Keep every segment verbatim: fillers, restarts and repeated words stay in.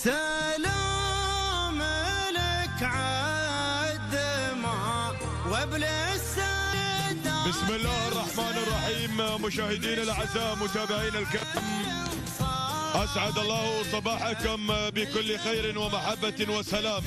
سلام لك عالدماء وابل السادة. بسم الله الرحمن الرحيم. مشاهدينا الاعزاء متابعينا الكرام، اسعد الله صباحكم بكل خير ومحبه وسلام.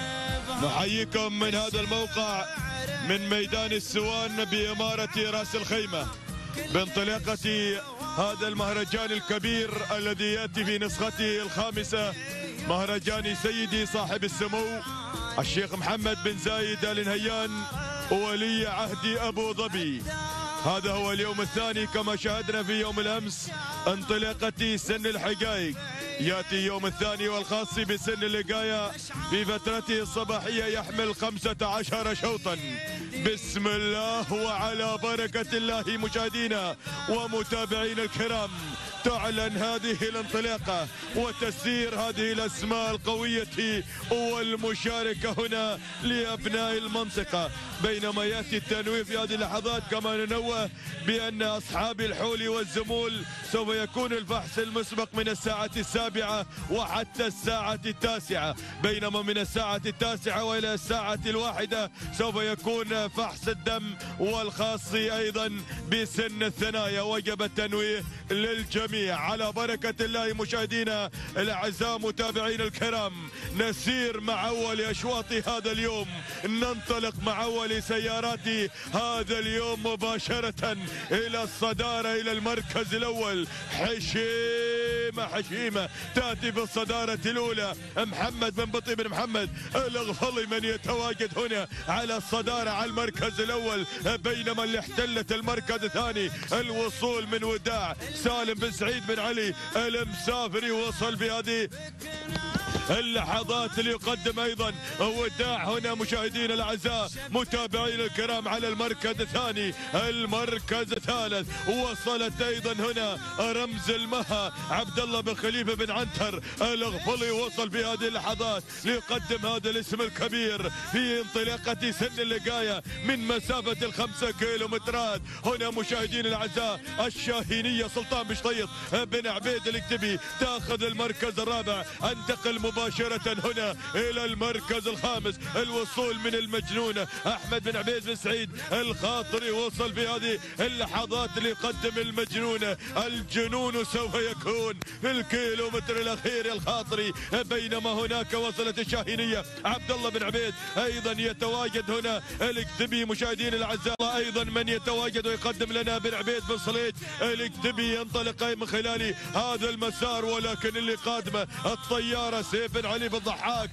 نحييكم من هذا الموقع من ميدان السوان باماره راس الخيمه بانطلاقه هذا المهرجان الكبير الذي ياتي في نسخته الخامسه، مهرجان سيدي صاحب السمو الشيخ محمد بن زايد آل نهيان ولي عهد ابو ظبي. هذا هو اليوم الثاني كما شاهدنا في يوم الامس انطلاقه سن الحقائق، ياتي يوم الثاني والخاص بسن اللقايه في فترته الصباحيه يحمل خمسة عشر شوطا. بسم الله وعلى بركه الله. مشاهدينا ومتابعينا الكرام، تعلن هذه الانطلاقه وتسير هذه الاسماء القويه والمشاركه هنا لابناء المنطقه، بينما ياتي التنويه في هذه اللحظات. كما ننوه بان اصحاب الحول والزمول سوف يكون الفحص المسبق من الساعه السابعه وحتى الساعه التاسعه، بينما من الساعه التاسعه والى الساعه الواحده سوف يكون فحص الدم والخاص ايضا بسن الثنايا. وجب التنويه للجميع على بركه الله. مشاهدينا الاعزاء متابعينا الكرام، نسير مع اول اشواط هذا اليوم، ننطلق مع اول سيارات هذا اليوم مباشره الى الصداره، الى المركز الاول. حشيمه حشيمه تاتي بالصداره الاولى، محمد بن بطي بن محمد الاغفلي من يتواجد هنا على الصداره على المركز الاول، بينما اللي احتلت المركز الثاني الوصول من وداع سالم بن سعيد بن علي المسافري، وصل بهذه اللحظات ليقدم ايضا وداع هنا. مشاهدينا الاعزاء متابعينا الكرام على المركز الثاني. المركز الثالث وصلت ايضا هنا رمز المها عبد الله بن خليفه بن عنتر الاغفلي، وصل في هذه اللحظات ليقدم هذا الاسم الكبير في انطلاقه سن اللقايه من مسافه الخمسه كيلومترات. هنا مشاهدينا الاعزاء الشاهينيه سلطان بشطيط بن عبيد الاكتبي تاخذ المركز الرابع. انتقل مباشرة هنا إلى المركز الخامس، الوصول من المجنونة أحمد بن عبيد بن سعيد الخاطري، وصل في هذه اللحظات ليقدم المجنونة. الجنون سوف يكون في الكيلومتر الأخير الخاطري، بينما هناك وصلت الشاهينية عبد الله بن عبيد أيضا يتواجد هنا الاكتبي. مشاهدين الأعزاء أيضا من يتواجد ويقدم لنا بن عبيد بن صليد الاكتبي، ينطلق من خلال هذا المسار، ولكن اللي قادمه الطيارة سيف بن علي بن ضحاك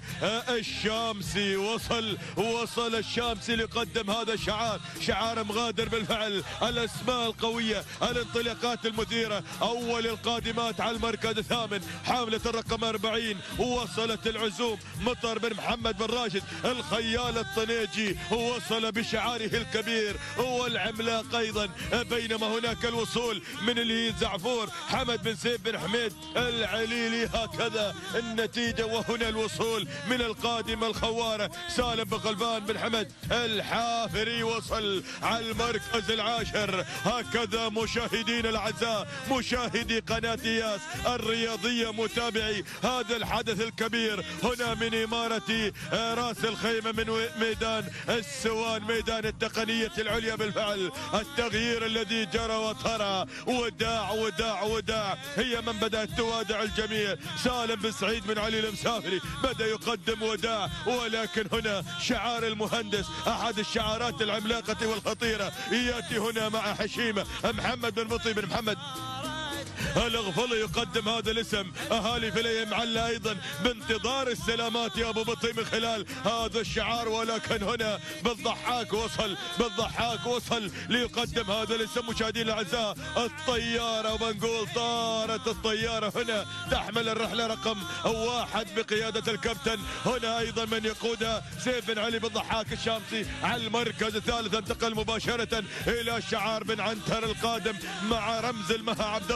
الشامسي. وصل وصل الشامسي ليقدم هذا الشعار، شعار مغادر بالفعل. الاسماء القويه، الانطلاقات المثيره، اول القادمات على المركز الثامن حامله الرقم أربعين، وصلت العزوم مطر بن محمد بن راشد الخيال الطنيجي، وصل بشعاره الكبير والعملاق ايضا، بينما هناك الوصول من الهيد زعفور حمد بن سيف بن حميد العليلي. هكذا النتيجة، وهنا الوصول من القادمة الخوارة سالم بن غلبان بن حمد الحافري، وصل على المركز العاشر. هكذا مشاهدين الأعزاء مشاهدي قناة إياس الرياضية متابعي هذا الحدث الكبير هنا من إمارة راس الخيمة من ميدان السوان، ميدان التقنية العليا بالفعل. التغيير الذي جرى وطرى، وداع وداع وداع هي من بدأت توادع الجميع. سالم بن سعيد بن علي المسافري بدأ يقدم وداع، ولكن هنا شعار المهندس أحد الشعارات العملاقة والخطيرة يأتي هنا مع حشيمة محمد بن بطي بن محمد الاغفلي يقدم هذا الاسم. اهالي فليه معلة ايضا بانتظار السلامات يا ابو بطي من خلال هذا الشعار، ولكن هنا بالضحاك وصل بالضحاك وصل ليقدم هذا الاسم. مشاهدينا الاعزاء الطياره، وبنقول طارت الطياره هنا تحمل الرحله رقم واحد بقياده الكابتن. هنا ايضا من يقودها سيف بن علي بالضحاك الشامسي على المركز الثالث. انتقل مباشره الى شعار بن عنتر القادم مع رمز المها عبد الله بن خليفه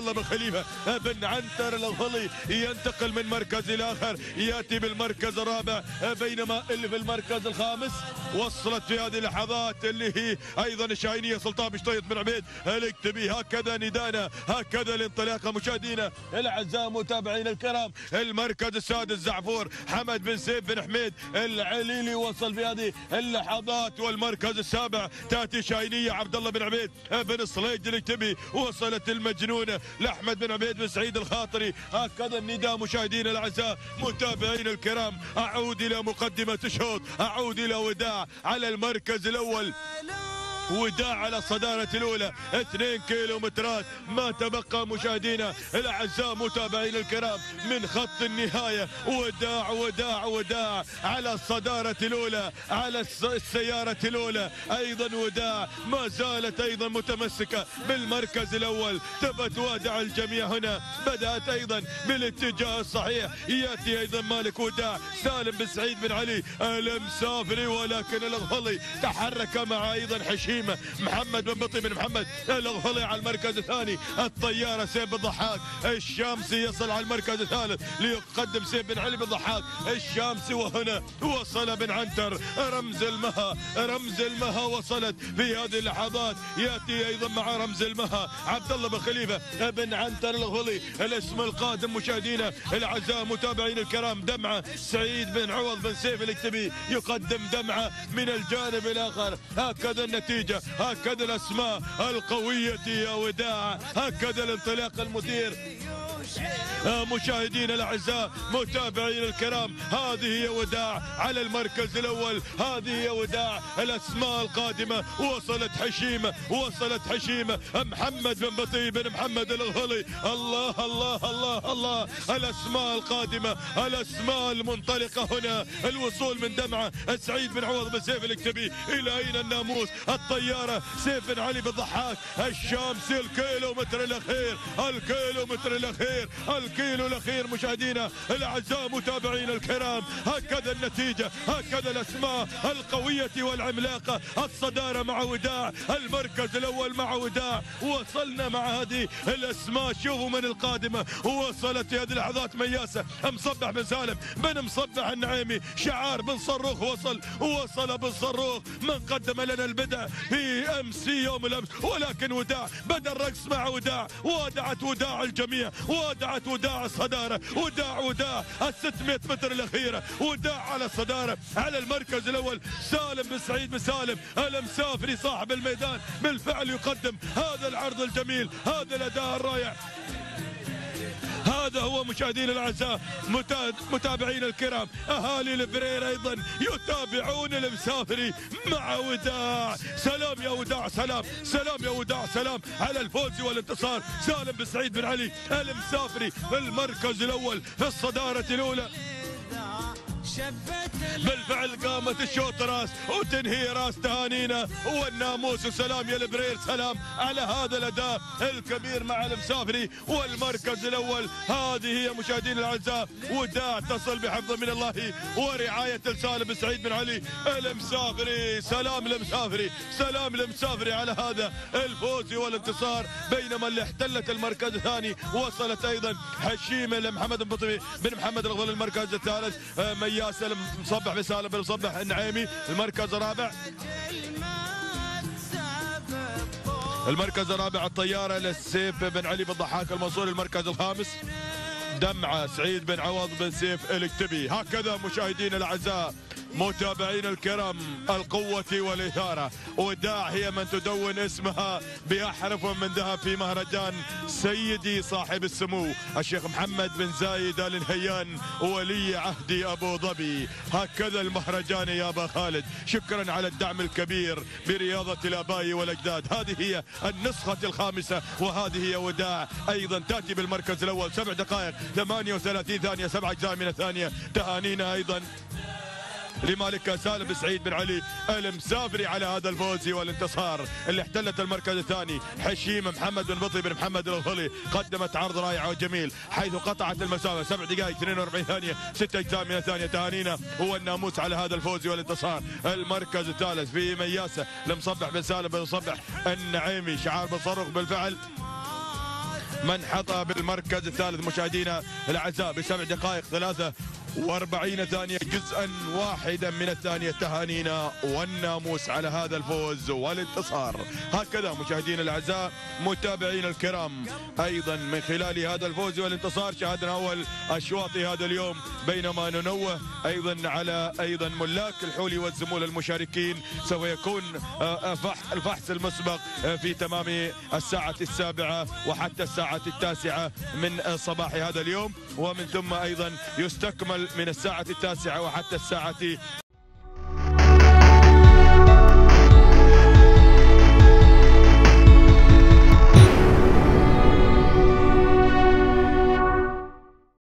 خليفة بن عنتر الغلي ينتقل من مركز إلى آخر، يأتي بالمركز الرابع، بينما اللي في المركز الخامس وصلت في هذه اللحظات اللي هي أيضا الشاهينية سلطان بشطيط بن عبيد الاكتبي. هكذا ندانا، هكذا الانطلاقة مشاهدينا الأعزاء متابعينا الكرام. المركز السادس زعفور حمد بن سيف بن حميد العليلي وصل في هذه اللحظات، والمركز السابع تأتي شاهينية عبد الله بن عبيد بن الصليج الاكتبي. وصلت المجنونة لأحمد بن عبيد بن سعيد الخاطري. هكذا النداء مشاهدينا الأعزاء متابعينا الكرام. أعود إلى مقدمة الشوط، أعود إلى وداع على المركز الأول، وداع على الصدارة الأولى اثنين كيلومترات ما تبقى مشاهدينا الأعزاء متابعينا الكرام من خط النهاية. وداع وداع وداع على الصدارة الأولى، على السيارة الأولى. أيضا وداع ما زالت أيضا متمسكة بالمركز الأول. تبى توادع الجميع هنا، بدأت أيضا بالاتجاه الصحيح. يأتي أيضا مالك وداع سالم بن سعيد بن علي المسافري، ولكن الغلي تحرك مع أيضا حشيم محمد بن بطي بن محمد الغلي على المركز الثاني. الطيارة سيف بن ضحاك الشامسي يصل على المركز الثالث ليقدم سيف بن علي بن ضحاك الشامسي. وهنا وصل بن عنتر رمز المها، رمز المها وصلت في هذه اللحظات. ياتي ايضا مع رمز المها عبد الله بن خليفه بن عنتر الغلي. الاسم القادم مشاهدينا الاعزاء متابعين الكرام دمعه سعيد بن عوض بن سيف الاكتبي يقدم دمعه من الجانب الاخر. هكذا النتيجه، هكذا الاسماء القويه يا وداع، هكذا الانطلاق المثير. مشاهدينا الاعزاء متابعين الكرام، هذه هي وداع على المركز الاول، هذه هي وداع. الاسماء القادمه وصلت حشيمه، وصلت حشيمه محمد بن بطي بن محمد الغلي. الله الله الله الله، الاسماء القادمه، الاسماء المنطلقه هنا. الوصول من دمعه سعيد بن عوض بن سيف الاكتبي الى اين الناموس. الطياره سيف بن علي بن ضحاك الشامسي. الكيلومتر الاخير، الكيلومتر الاخير، الكيلو الاخير مشاهدينا الاعزاء متابعين الكرام. هكذا النتيجه، هكذا الاسماء القويه والعملاقه. الصداره مع وداع، المركز الاول مع وداع. وصلنا مع هذه الاسماء. شوفوا من القادمه. وصلت في هذه اللحظات مياسه مصبح بن سالم بن مصبح النعيمي. شعار بن صروخ وصل، وصل بن صروخ من قدم لنا البدع في امس يوم الامس. ولكن وداع بدا الرقص مع وداع، وادعت وداع الجميع، وادعت وداع الصداره. وداع وداع ال ستمئة متر الاخيره. وداع على الصداره على المركز الاول. سالم بن سعيد بن سالم المسافري صاحب الميدان بالفعل يقدم هذا العرض الجميل، هذا الاداء الرائع. هذا هو مشاهدينا الاعزاء متابعينا الكرام. اهالي البرير ايضا يتابعون المسافري مع وداع. سلام يا وداع، سلام سلام يا وداع، سلام على الفوز والانتصار. سالم بن سعيد بن علي المسافري في المركز الاول في الصداره الاولى. بالفعل قامت الشوط راس وتنهي راس تهانينا والناموس. وسلام يا البرير، سلام على هذا الاداء الكبير مع المسافري والمركز الاول. هذه هي مشاهدينا الاعزاء وداع تصل بحفظ من الله ورعايه سالم بن سعيد بن علي المسافري. سلام المسافري، سلام المسافري على هذا الفوز والانتصار. بينما اللي احتلت المركز الثاني وصلت ايضا حشيمه لمحمد بن بطي بن محمد الغلي المركز الثالث. مياس مصبح بن سالم بن مصبح النعيمي المركز الرابع. المركز الرابع الطياره للسيف بن علي بن ضحاك المنصوري. المركز الخامس دمعه سعيد بن عوض بن سيف الاكتبي. هكذا مشاهدينا الاعزاء متابعين الكرام القوة والإثارة. وداع هي من تدون اسمها بأحرف من ذهب في مهرجان سيدي صاحب السمو الشيخ محمد بن زايد آل نهيان ولي عهد أبو ظبي. هكذا المهرجان يا أبا خالد. شكرا على الدعم الكبير برياضة الآباء والأجداد. هذه هي النسخة الخامسة، وهذه هي وداع أيضا تأتي بالمركز الأول. سبع دقائق ثمانية وثلاثين ثانية، سبع أجزاء من الثانية. تهانينا أيضا لمالك سالم بن سعيد بن علي المسافري على هذا الفوز والانتصار. اللي احتلت المركز الثاني حشيمه محمد بن بطي بن محمد الغلي. قدمت عرض رائع وجميل حيث قطعت المسافه. سبع دقائق اثنين وأربعين ثانيه، ست اجزاء من الثانيه. تهانينا هو الناموس على هذا الفوز والانتصار. المركز الثالث في مياسه لمصبح بن سالم بن مصبح النعيمي. شعار بن صرخ بالفعل من حظى بالمركز الثالث مشاهدينا الاعزاء بسبع دقائق ثلاثة وأربعين ثانية جزءا واحدا من الثانية. تهانينا والناموس على هذا الفوز والانتصار. هكذا مشاهدينا الاعزاء متابعينا الكرام، ايضا من خلال هذا الفوز والانتصار شاهدنا اول اشواط هذا اليوم، بينما ننوه ايضا على ايضا ملاك الحولي والزملاء المشاركين. سوف يكون الفحص المسبق في تمام الساعة السابعة وحتى الساعة التاسعة من صباح هذا اليوم، ومن ثم ايضا يستكمل من الساعة التاسعة وحتى الساعة